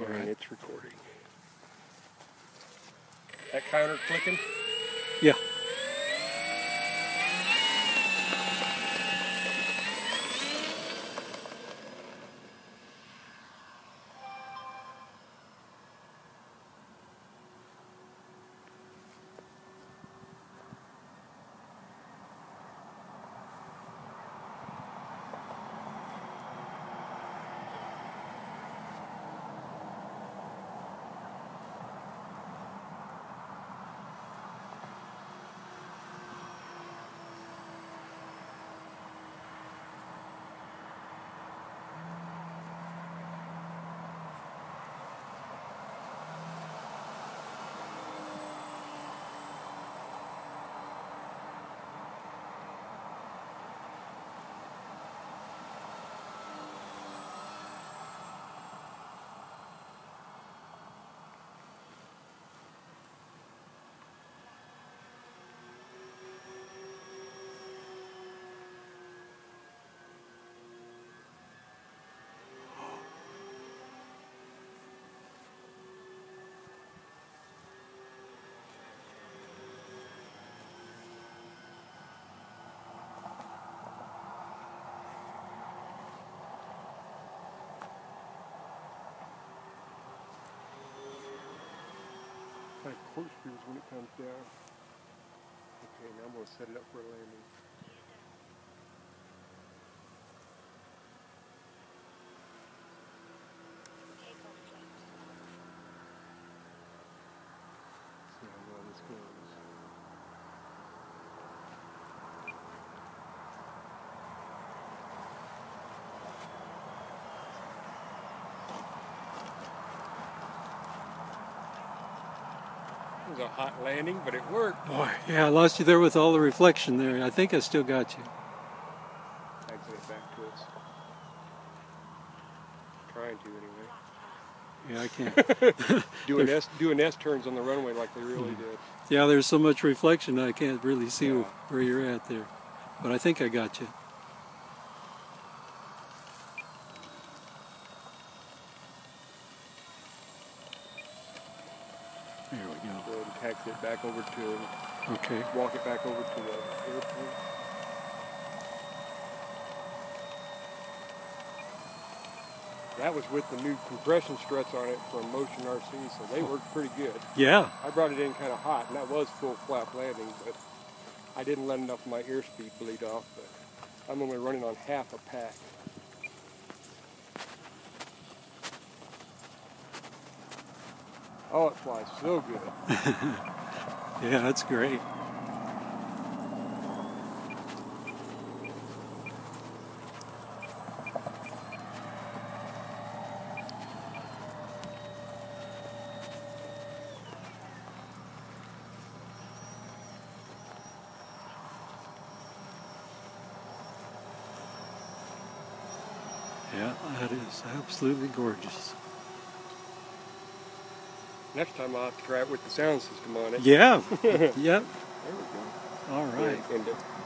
right. It's recording. That counter clicking? Yeah. Like corkscrews when it comes down. Okay, now I'm going to set it up for a landing. See how well this goes. It was a hot landing, but it worked. Boy, yeah, I lost you there with all the reflection there. I think I still got you. Exit it back to us. Trying to anyway. Yeah, I can't. doing S turns on the runway like they really did. Yeah, there's so much reflection I can't really see Yeah. where you're at there. But I think I got you. There we go. Go ahead and taxi it back over to, Okay. walk it back over to the airport. That was with the new compression struts on it from Motion RC, so they worked pretty good. Yeah. I brought it in kind of hot, and that was full flap landing, but I didn't let enough of my airspeed bleed off, but I'm only running on half a pack. Oh, it flies so good. Yeah, that's great. Yeah, that is absolutely gorgeous. Next time I'll have to try it with the sound system on it. Yeah. Yep. There we go. All right. End it.